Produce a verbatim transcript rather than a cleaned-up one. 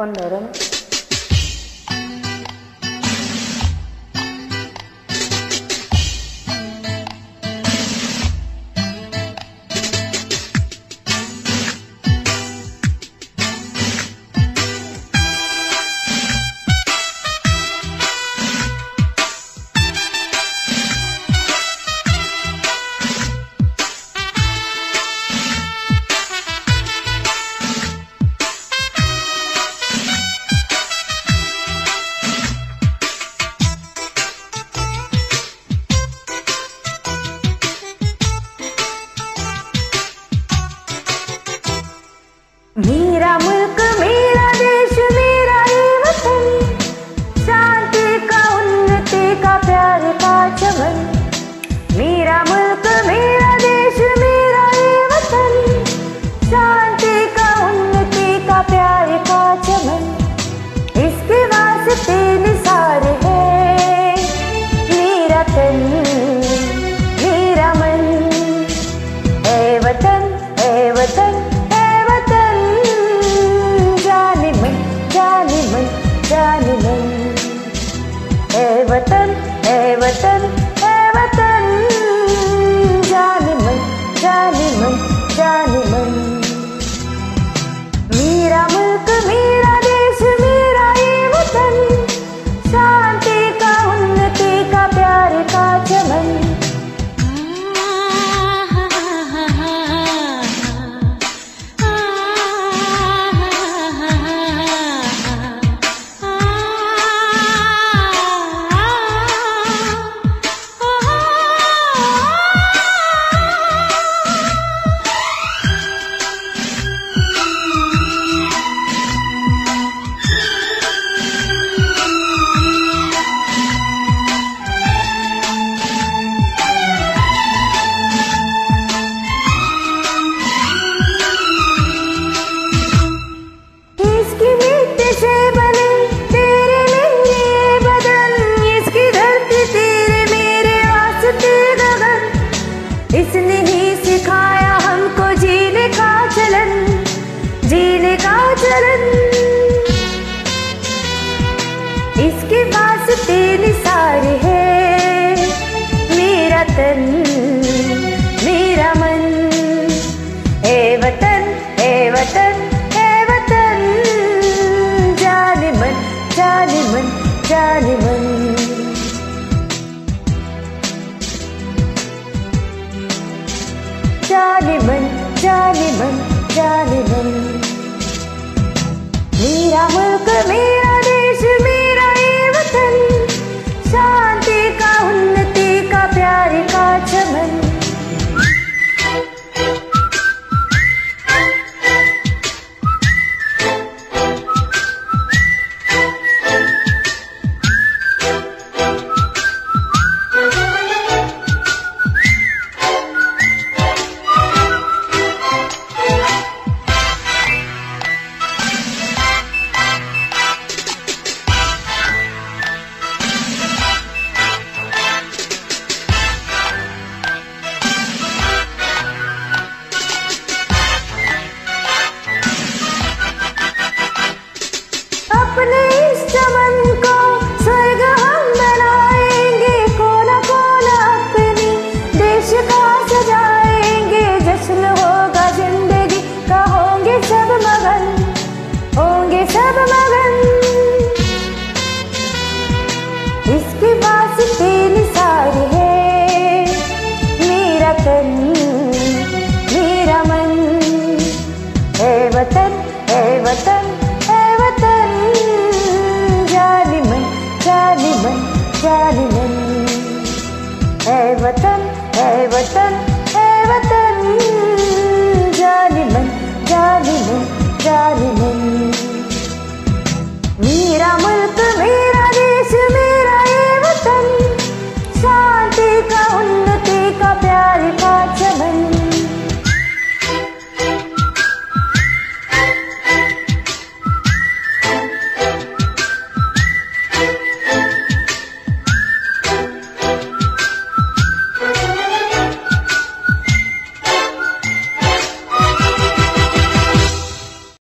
Kondoran. मेरा मुल्क मेरा देश मेरा ये वतन, शांति का उन्नति का प्यार का चमन। मेरा मुल्क मेरा देश मेरा ये वतन, शांति का उन्नति का प्यार का चमन। इसके वास्ते निसार है मेरा तन मेरा मन। ऐ वतन ऐ वतन जाने मन, ऐ वतन ऐ वतन ऐ वतन, जाने मन जाने मन जाने मन। मेरा मुल्क मेरा देश मेरा ये वतन, शांति का उन्नति का प्यार का चमन। इसने ही सिखाया हमको जीने का चलन, जीने का चलन। इसके वास्ते निसार है मेरा तन मेरा मन। ऐ वतन ऐ वतन ऐ वतन, जाने मन जाने मन जाने मन। जाने मन जाने मन जाने मन। मेरा मुल्क मेरा देश मेरा ये वतन, शांति का उन्नति का प्यार का चमन। अपने इस चमन को स्वर्ग हम बनाएंगे, कोना कोना अपनी देश का सजाएंगे। जश्न होगा जिंदगी का, होंगे सब मगन होंगे सब मगन। इसके वास्ते निसार है मेरा तन मेरा मन। ऐ वतन ऐ वतन ऐ वतन, जाने मन जाने मन जाने मन। ऐ वतन ऐ वतन ऐ वतन, जाने मन जाने मन जाने मन। मेरा मुल्क मेरा